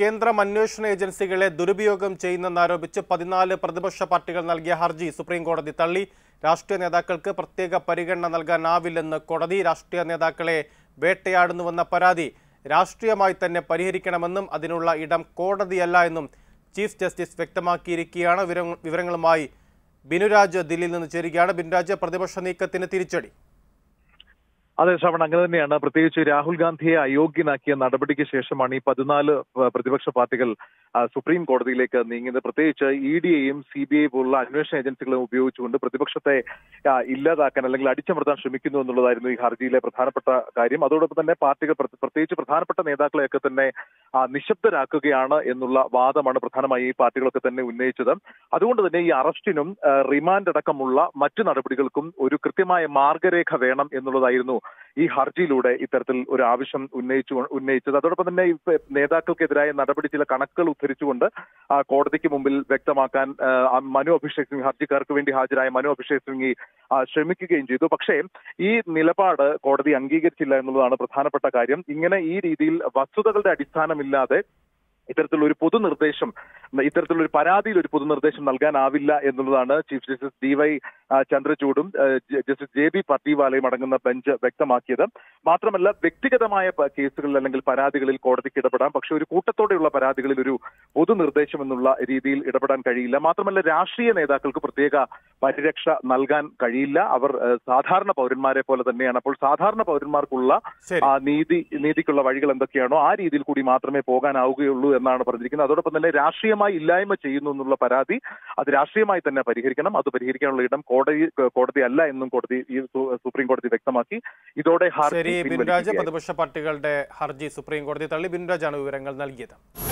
കേന്ദ്രം അന്വേഷണ ഏജൻസികളെ ദുരുപയോഗം ചെയ്യുന്നെന്നാരോപിച്ച് 14 പ്രതിപക്ഷ പാർട്ടികൾ നൽകിയ ഹർജി സുപ്രീം കോടതി തള്ളി. രാഷ്ട്രീയ നേതാക്കൾക്ക് പ്രത്യേക പരിഗണന നൽകാനാവില്ലെന്ന് കോടതി. രാഷ്ട്രീയ നേതാക്കളെ വേട്ടയാടുന്നുവെന്ന പരാതി രാഷ്ട്രീയമായി തന്നെ പരിഹരിക്കണമെന്നും അതിനുള്ള ഇടം കോടതിയല്ല എന്നും ചീഫ് ജസ്റ്റിസ് വ്യക്തമാക്കിയിരിക്കുകയാണ്. വിവരങ്ങളുമായി ബിനുരാജ് ദില്ലിയിൽ നിന്ന് ചേരുകയാണ്. ബിനുരാജ്, പ്രതിപക്ഷ നീക്കത്തിന് തിരിച്ചടി. അതെ ശ്രവൺ, അങ്ങനെ തന്നെയാണ്. പ്രത്യേകിച്ച് രാഹുൽ ഗാന്ധിയെ അയോഗ്യനാക്കിയ നടപടിക്ക് ശേഷമാണ് ഈ 14 പ്രതിപക്ഷ പാർട്ടികൾ സുപ്രീം കോടതിയിലേക്ക് നീങ്ങിയത്. പ്രത്യേകിച്ച് EDയെയും CBI പോലുള്ള അന്വേഷണ ഏജൻസികളെയും ഉപയോഗിച്ചുകൊണ്ട് പ്രതിപക്ഷത്തെ ഇല്ലാതാക്കാൻ അല്ലെങ്കിൽ അടിച്ചമർത്താൻ ശ്രമിക്കുന്നു എന്നുള്ളതായിരുന്നു ഈ ഹർജിയിലെ പ്രധാനപ്പെട്ട കാര്യം. അതോടൊപ്പം തന്നെ പാർട്ടികൾ പ്രത്യേകിച്ച് പ്രധാനപ്പെട്ട നേതാക്കളെയൊക്കെ തന്നെ നിശബ്ദരാക്കുകയാണ് എന്നുള്ള വാദമാണ് പ്രധാനമായി ഈ പാർട്ടികളൊക്കെ തന്നെ ഉന്നയിച്ചത്. അതുകൊണ്ട് തന്നെ ഈ അറസ്റ്റിനും റിമാൻഡ് അടക്കമുള്ള മറ്റു നടപടികൾക്കും ഒരു കൃത്യമായ മാർഗരേഖ വേണം എന്നുള്ളതായിരുന്നു ഈ ഹർജിയിലൂടെ ഇത്തരത്തിൽ ഒരു ആവശ്യം ഉന്നയിച്ചത്. അതോടൊപ്പം തന്നെ നേതാക്കൾക്കെതിരായ നടപടി ചില കണക്കുകൾ ഉദ്ധരിച്ചുകൊണ്ട് കോടതിക്ക് മുമ്പിൽ വ്യക്തമാക്കാൻ മനു അഭിഷേക് സിംഗ്, ഹർജിക്കാർക്ക് വേണ്ടി ഹാജരായ മനു അഭിഷേക് സിംഗ് ശ്രമിക്കുകയും ചെയ്തു. പക്ഷേ ഈ നിലപാട് കോടതി അംഗീകരിച്ചില്ല എന്നുള്ളതാണ് പ്രധാനപ്പെട്ട കാര്യം. ഇങ്ങനെ ഈ രീതിയിൽ വസ്തുതകളുടെ അടിസ്ഥാനമില്ലാതെ ഇത്തരത്തിലുള്ള ഒരു പരാതിയിൽ ഒരു പൊതുനിർദ്ദേശം നൽകാനാവില്ല എന്നുള്ളതാണ് ചീഫ് ജസ്റ്റിസ് DY ചന്ദ്രചൂഡും ജസ്റ്റിസ് JB പർദിവാലയും അടങ്ങുന്ന ബെഞ്ച് വ്യക്തമാക്കിയത്. മാത്രമല്ല, വ്യക്തിഗതമായ കേസുകളിൽ അല്ലെങ്കിൽ പരാതികളിൽ കോടതിക്ക് ഇടപെടാം, പക്ഷെ ഒരു കൂട്ടത്തോടെയുള്ള പരാതികളിൽ ഒരു പൊതുനിർദ്ദേശം എന്നുള്ള രീതിയിൽ ഇടപെടാൻ കഴിയില്ല. മാത്രമല്ല, രാഷ്ട്രീയ നേതാക്കൾക്ക് പ്രത്യേക പരിരക്ഷ നൽകാൻ കഴിയില്ല. അവർ സാധാരണ പൗരന്മാരെ പോലെ തന്നെയാണ്. അപ്പോൾ സാധാരണ പൗരന്മാർക്കുള്ള നീതിക്കുള്ള വഴികൾ എന്തൊക്കെയാണോ ആ രീതിയിൽ കൂടി മാത്രമേ പോകാനാവുകയുള്ളൂ എന്നാണ് പറഞ്ഞിരിക്കുന്നത്. അതോടൊപ്പം തന്നെ രാഷ്ട്രീയമായി ഇല്ലായ്മ ചെയ്യുന്നു എന്നുള്ള പരാതി അത് രാഷ്ട്രീയമായി തന്നെ പരിഹരിക്കണം. അത് പരിഹരിക്കാനുള്ള ഇടം കോടതി അല്ല എന്നും സുപ്രീം കോടതി വ്യക്തമാക്കി. ഇതോടെ പ്രതിപക്ഷ പാർട്ടികളുടെ ഹർജി സുപ്രീം കോടതി തള്ളി. ബിനുരാജാണ് വിവരങ്ങൾ നൽകിയത്.